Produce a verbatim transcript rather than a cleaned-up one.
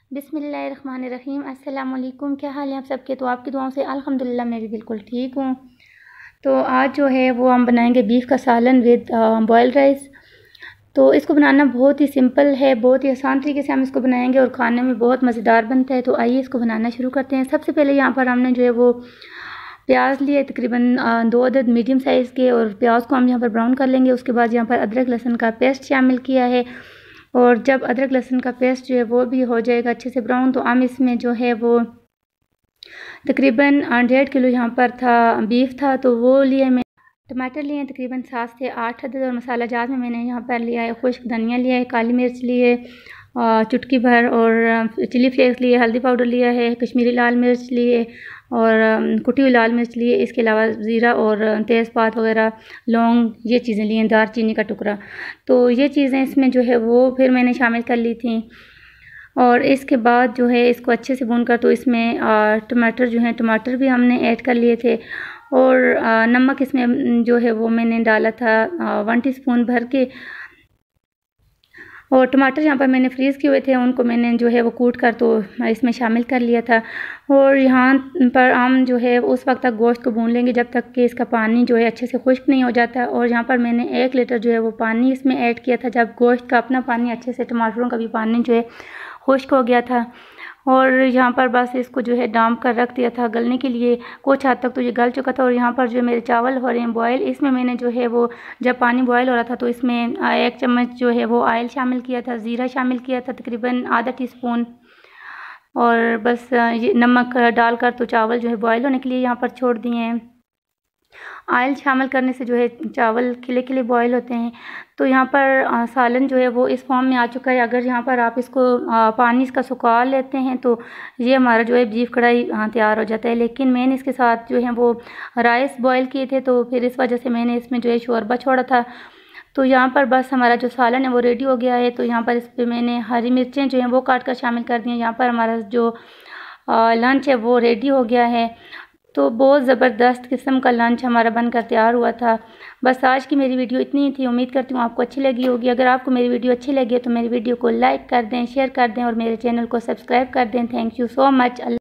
बिस्मिल्लाहिर्रहमानिर्रहीम। अस्सलाम वालेकुम। क्या हाल है आप सबके? तो आपकी दुआओं से अल्हम्दुलिल्लाह मैं भी बिल्कुल ठीक हूँ। तो आज जो है वो हम बनाएंगे बीफ का सालन विद बॉयल राइस। तो इसको बनाना बहुत ही सिंपल है, बहुत ही आसान तरीके से हम इसको बनाएंगे और खाने में बहुत मज़ेदार बनता है। तो आइए इसको बनाना शुरू करते हैं। सबसे पहले यहाँ पर हमने जो है वो प्याज लिए तकरीबन दो अदद मीडियम साइज़ के, और प्याज को हम यहाँ पर ब्राउन कर लेंगे। उसके बाद यहाँ पर अदरक लहसुन का पेस्ट शामिल किया है, और जब अदरक लहसुन का पेस्ट जो है वो भी हो जाएगा अच्छे से ब्राउन, तो हम इसमें जो है वो तकरीबन डेढ़ किलो यहाँ पर था बीफ था, तो वो लिए मैं। टमाटर लिए हैं तकरीबन सात से आठ अदद, और मसाला जात में मैंने यहाँ पर लिया है खुश्क धनिया लिया है, काली मिर्च लिए चुटकी भर, और चिली फ्लेक्स लिए, हल्दी पाउडर लिया है, कश्मीरी लाल मिर्च लिए, और कुटी हुई लाल मिर्च लिए। इसके अलावा ज़ीरा और तेज़पात वगैरह, लौंग, ये चीज़ें लिए हैं, दार चीनी का टुकड़ा। तो ये चीज़ें इसमें जो है वो फिर मैंने शामिल कर ली थी। और इसके बाद जो है इसको अच्छे से भून कर, तो इसमें टमाटर जो है टमाटर भी हमने ऐड कर लिए थे, और नमक इसमें जो है वो मैंने डाला था वन टीस्पून भर के। और टमाटर यहाँ पर मैंने फ्रीज़ किए हुए थे, उनको मैंने जो है वो कूट कर तो इसमें शामिल कर लिया था। और यहाँ पर हम जो है उस वक्त तक गोश्त को भून लेंगे जब तक कि इसका पानी जो है अच्छे से खुश्क नहीं हो जाता। और यहाँ पर मैंने एक लीटर जो है वो पानी इसमें ऐड किया था, जब गोश्त का अपना पानी अच्छे से, टमाटरों का भी पानी जो है खुश्क हो गया था। और यहाँ पर बस इसको जो है डांप कर रख दिया था गलने के लिए। कुछ हद तक तो ये गल चुका था। और यहाँ पर जो मेरे चावल हो रहे हैं बॉयल, इसमें मैंने जो है वो जब पानी बॉयल हो रहा था तो इसमें एक चम्मच जो है वो ऑयल शामिल किया था, ज़ीरा शामिल किया था तकरीबन आधा टीस्पून, और बस ये नमक डालकर तो चावल जो है बॉयल होने के लिए यहाँ पर छोड़ दिए हैं। ऑयल शामिल करने से जो है चावल खिले खिले बॉयल होते हैं। तो यहाँ पर आ, सालन जो है वो इस फॉर्म में आ चुका है। अगर यहाँ पर आप इसको आ, पानी इसका सुखा लेते हैं तो ये हमारा जो है बीफ कढ़ाई तैयार हो जाता है। लेकिन मैंने इसके साथ जो है वो राइस बॉयल किए थे, तो फिर इस वजह से मैंने इसमें जो है शोरबा छोड़ा था। तो यहाँ पर बस हमारा जो सालन है वो रेडी हो गया है। तो यहाँ पर इस पर मैंने हरी मिर्चें जो हैं वो काट कर शामिल कर दी हैं। यहाँ पर हमारा जो लंच है वो रेडी हो गया है। तो बहुत ज़बरदस्त किस्म का लंच हमारा बनकर तैयार हुआ था। बस आज की मेरी वीडियो इतनी ही थी। उम्मीद करती हूँ आपको अच्छी लगी होगी। अगर आपको मेरी वीडियो अच्छी लगी तो मेरी वीडियो को लाइक कर दें, शेयर कर दें, और मेरे चैनल को सब्सक्राइब कर दें। Thank you so much.